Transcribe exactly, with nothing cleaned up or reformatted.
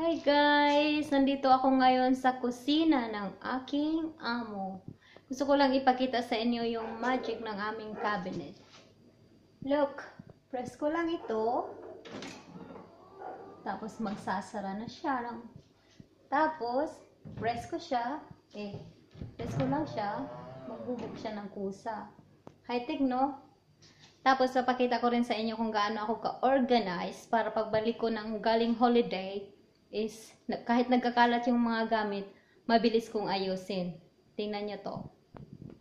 Hi guys! Nandito ako ngayon sa kusina ng aking amo. Gusto ko lang ipakita sa inyo yung magic ng aming cabinet. Look! Press ko lang ito. Tapos magsasara na siya. Ng... Tapos, press ko siya. Eh, press ko lang siya. Magbubog siya ng kusa. High-tech, no? Tapos, papakita ko rin sa inyo kung gaano ako ka-organize para pagbalik ko ng galing holiday is kahit nagkakalat yung mga gamit, mabilis kong ayusin. Tingnan nyo to.